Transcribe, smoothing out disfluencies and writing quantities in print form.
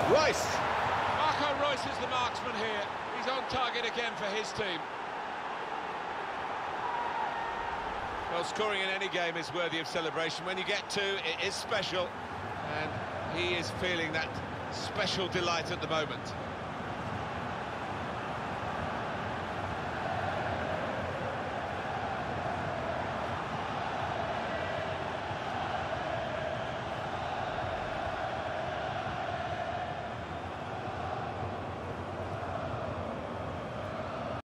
Rice. Marco Reus is the marksman here. He's on target again for his team. Well, scoring in any game is worthy of celebration. When you get two, it is special, and he is feeling that special delight at the moment.